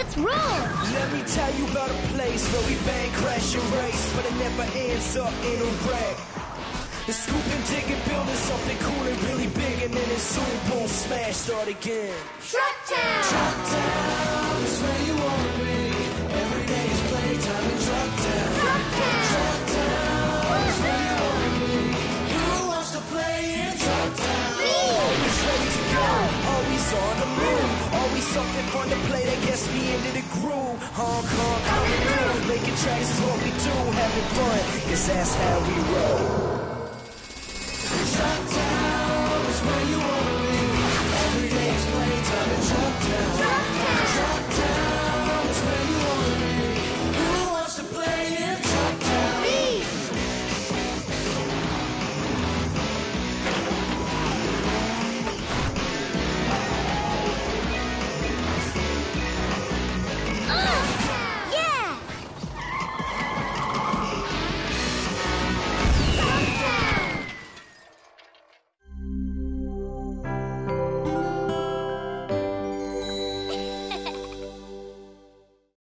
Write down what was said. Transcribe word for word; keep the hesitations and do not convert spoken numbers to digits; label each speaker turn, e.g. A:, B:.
A: let's roll!
B: Let me tell you about a place where we bang, crash, and race, but it never ends up in a wreck. The scooping, digging, building something cool and really big, and then it's zoom, boom, smash, start again.
A: TruckTown!
B: TruckTown is where you wanna be. Every day is playtime in TruckTown.
A: TruckTown!
B: TruckTown is where you wanna be. Who wants to play in TruckTown? Always ready to go, always on the move. Always something fun to play that gets me into the groove. Hong Kong, coming through, making tracks is what we do. Having fun, cause that's how we roll. TruckTown.